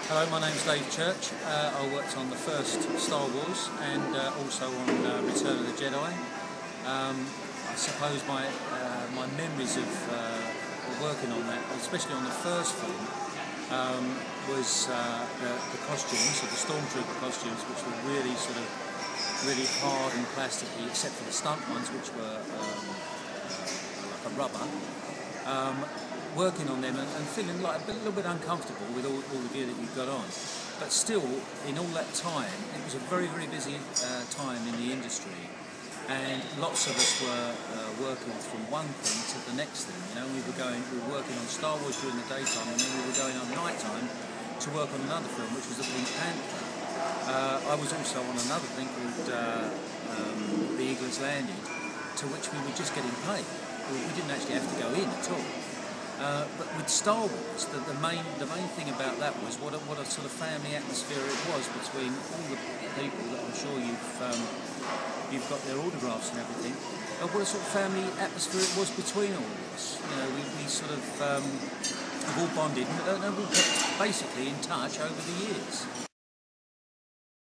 Hello, my name's Dave Church. I worked on the first Star Wars and also on Return of the Jedi. I suppose my memories of working on that, especially on the first film, was the costumes, so the Stormtrooper costumes, which were really really hard and plasticky, except for the stunt ones, which were like a rubber. Working on them and feeling like a little bit uncomfortable with all the gear that you've got on. But still, in all that time, it was a very busy time in the industry, and lots of us were working from one thing to the next thing. You know, we were working on Star Wars during the daytime, and then we were going on night time to work on another film, which was the Pink Panther. I was also on another thing called The Eagle Has Landed, to which we were just getting paid. We didn't actually have to go in at all. But with Star Wars, the main thing about that was what a sort of family atmosphere it was between all the people that I'm sure you've got their autographs and everything. What a sort of family atmosphere it was between all of us. You know, we sort of have all bonded and we've kept basically in touch over the years.